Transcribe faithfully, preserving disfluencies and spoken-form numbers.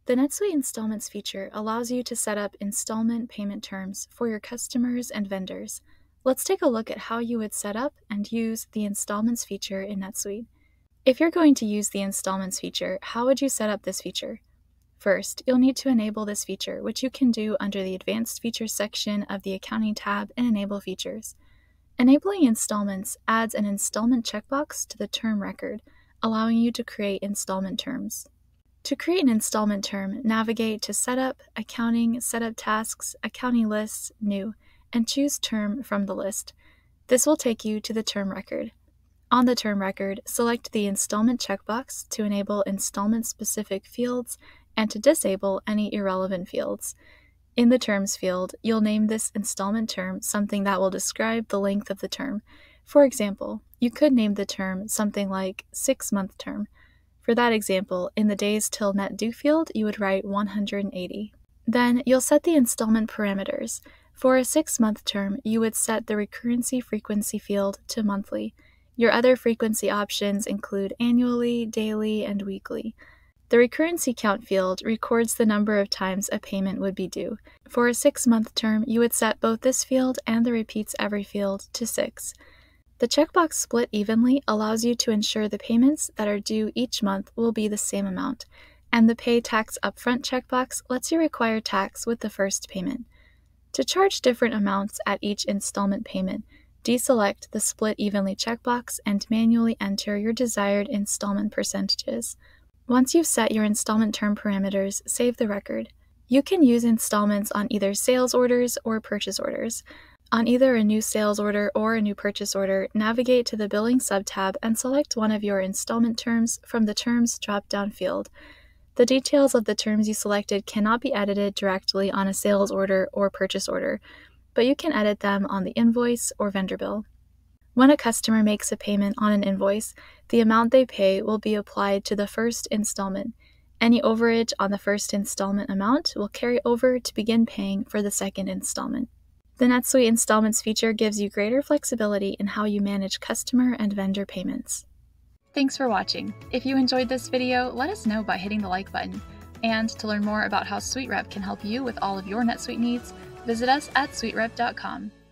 The NetSuite Installments feature allows you to set up installment payment terms for your customers and vendors. Let's take a look at how you would set up and use the Installments feature in NetSuite. If you're going to use the Installments feature, how would you set up this feature? First, you'll need to enable this feature, which you can do under the Advanced Features section of the Accounting tab in Enable Features. Enabling installments adds an installment checkbox to the term record, allowing you to create installment terms. To create an installment term, navigate to Setup, Accounting, Setup Tasks, Accounting Lists, New, and choose Term from the list. This will take you to the term record. On the term record, select the Installment checkbox to enable installment-specific fields and to disable any irrelevant fields. In the Terms field, you'll name this installment term something that will describe the length of the term. For example, you could name the term something like six-month term. For that example, in the days till net due field, you would write one hundred eighty. Then you'll set the installment parameters. For a six-month term, you would set the recurrency frequency field to monthly. Your other frequency options include annually, daily, and weekly. The recurrency count field records the number of times a payment would be due. For a six-month term, you would set both this field and the repeats every field to six. The checkbox Split Evenly allows you to ensure the payments that are due each month will be the same amount, and the Pay Tax Upfront checkbox lets you require tax with the first payment. To charge different amounts at each installment payment, deselect the Split Evenly checkbox and manually enter your desired installment percentages. Once you've set your installment term parameters, save the record. You can use installments on either sales orders or purchase orders. On either a new sales order or a new purchase order, navigate to the Billing subtab and select one of your installment terms from the Terms drop-down field. The details of the terms you selected cannot be edited directly on a sales order or purchase order, but you can edit them on the invoice or vendor bill. When a customer makes a payment on an invoice, the amount they pay will be applied to the first installment. Any overage on the first installment amount will carry over to begin paying for the second installment. The NetSuite Installments feature gives you greater flexibility in how you manage customer and vendor payments. Thanks for watching. If you enjoyed this video, let us know by hitting the like button. And to learn more about how SuiteRep can help you with all of your NetSuite needs, visit us at SuiteRep dot com.